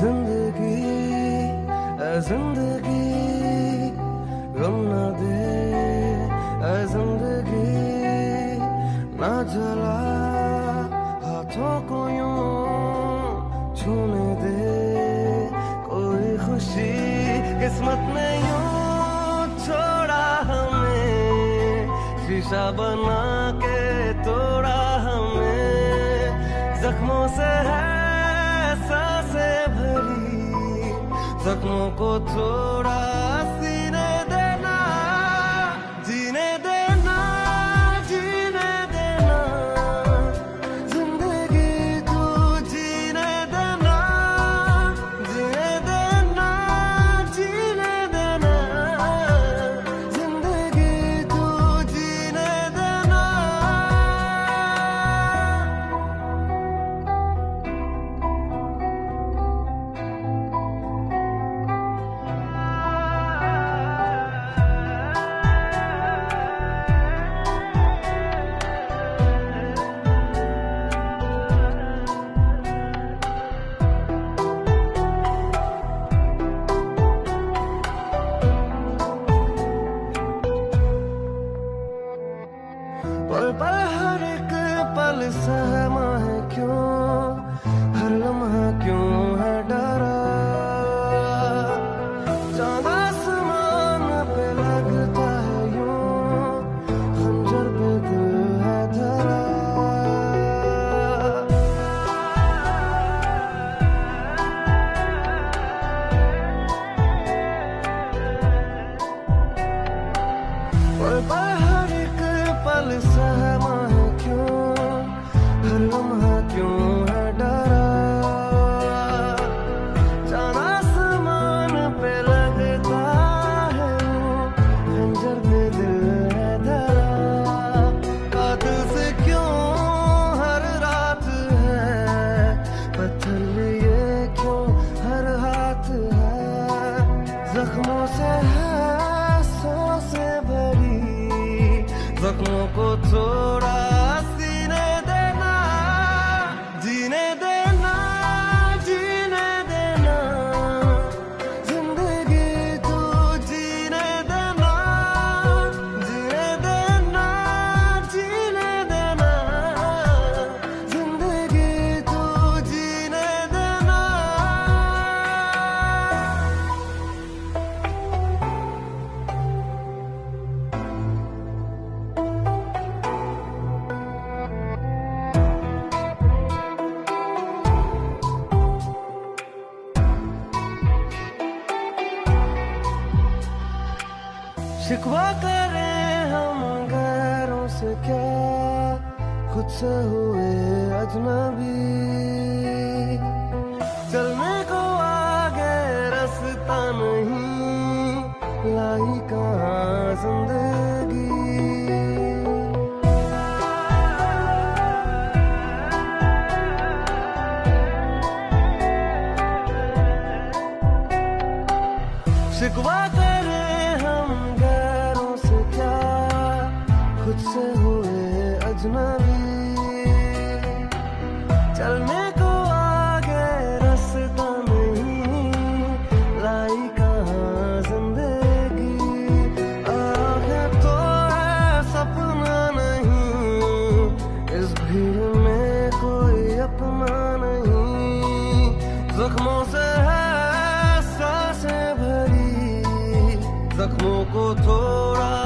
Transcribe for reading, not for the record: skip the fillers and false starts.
जिंदगी ऐ जिंदगी गम न दे ऐ जिंदगी ना जला हाथों को यूं छूने दे कोई खुशी किस्मत ने यूं छोड़ा हमें शीशा बना के तोड़ा हमें जख्मों से है सांसें भरी जख्मों को थोड़ा सीने देना जीने देना जीने देना जिंदगी तू जीने देना जीने देना जीने देना जिंदगी तू जीने देना पल पल हर एक पल सहमा है क्यों हर लम्हा क्यों है डरा चांद आसमान पे लगता है यूं खंजर पे दिल है धरा पल पल हर एक पल सहमा है क्यों हर लम्हा क्यों है डरा चांद आसमान पे लगता है खंजर पे दिल है धरा कातिल से क्यों हर रात है पत्थर लिए क्यों हर हाथ है जख्मों से है सांसें भरी जख्मों को थोड़ा सीने देना जीने देना जीने देना जिंदगी तू जीने देना जीने देना जीने देना जिंदगी तू जीने देना शिकवा करें हम गैरों से क्या खुद से हुए अजनबी चलने को आगे रास्ता नहीं लाई कहाँ जिंदगी शिकवा करें हम गैरों से क्या खुद से हुए अजनबी चलने को आगे रास्ता नहीं लाई कहाँ जिंदगी आगे तो है सपना नहीं इस भीड़ में कोई अपना नहीं जख्मों से है सांसें भरी जख्मों को थोड़ा